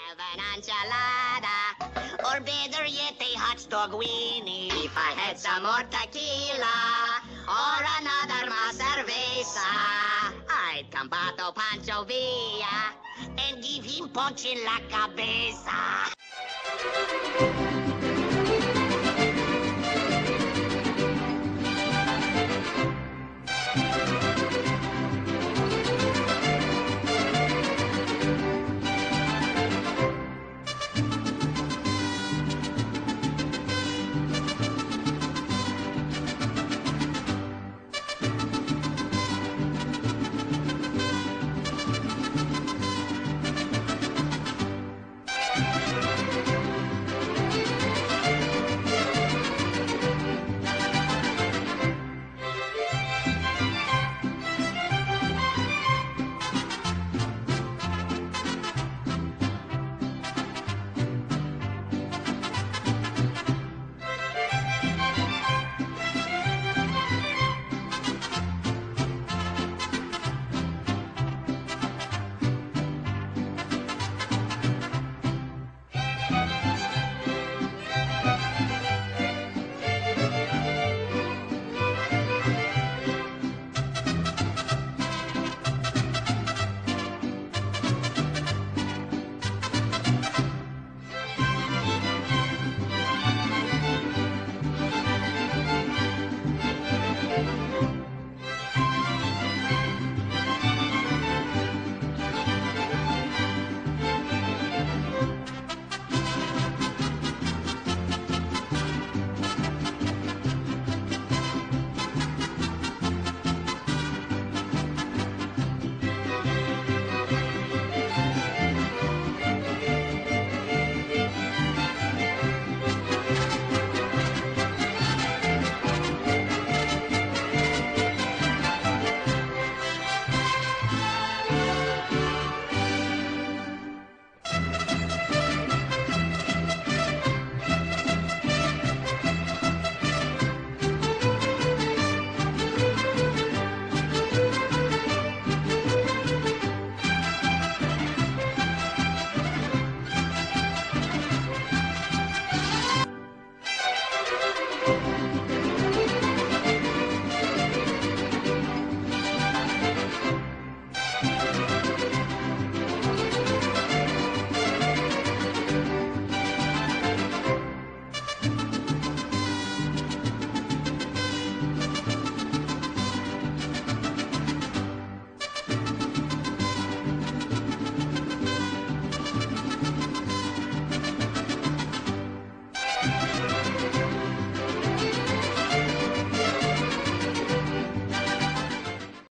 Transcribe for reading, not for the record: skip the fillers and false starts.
have an enchilada, or better yet, a hot dog weenie. If I had some more tequila, or another más cerveza, I'd come Pato Pancho Villa and give him punch in la cabeza.